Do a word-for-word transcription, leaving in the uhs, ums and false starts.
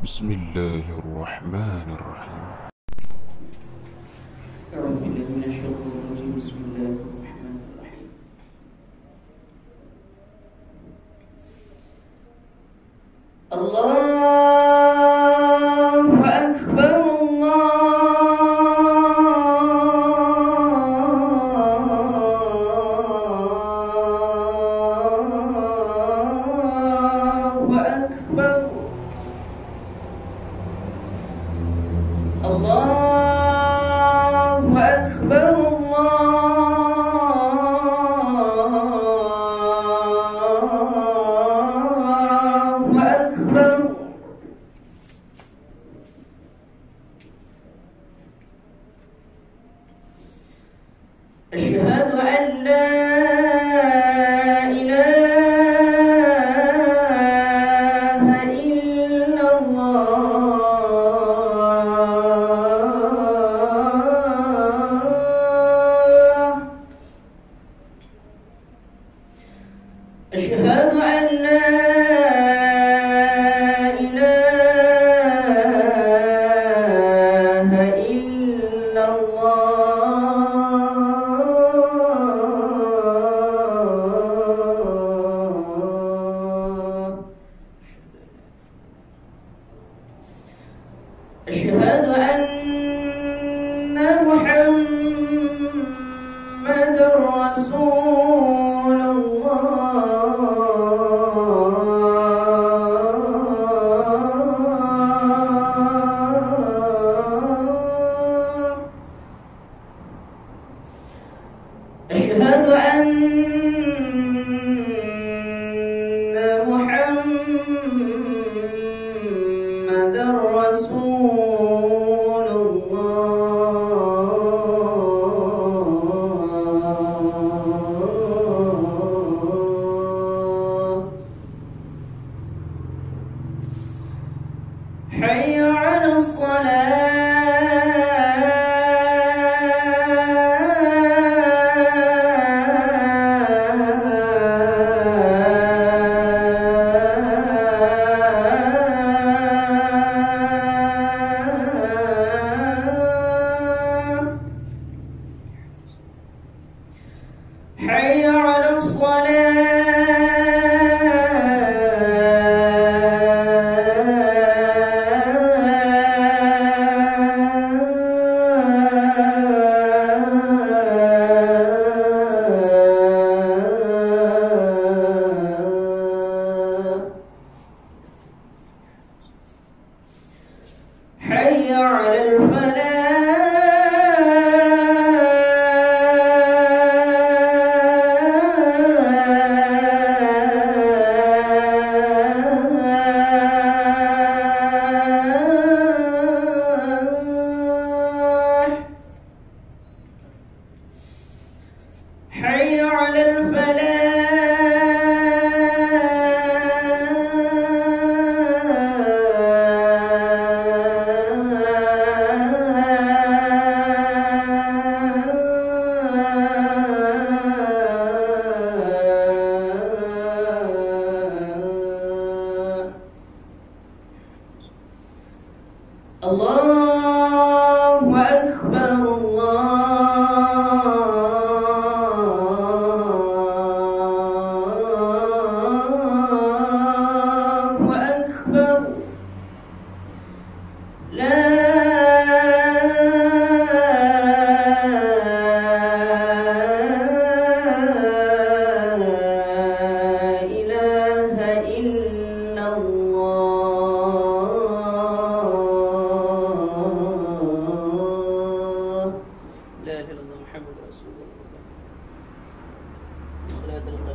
بسم الله الرحمن الرحيم. أعوذ بالله من الشيطان الرجيم. بسم الله الرحمن الرحيم. الله أكبر. الله أكبر. الله أكبر. أشهد أن لا إله إلا الله. أشهد أن لا إله إلا الله. أشهد أن محمدًا رسول الله. أشهد أن محمدًا رسول الله. حي على الصلاة. حي على الصلاة. حي على الفلاح. حي على الفلاح. الله أكبر. الله أكبر. لا إله إلا الله. لا إله إلا الله محمد رسول الله. صلاة القائمة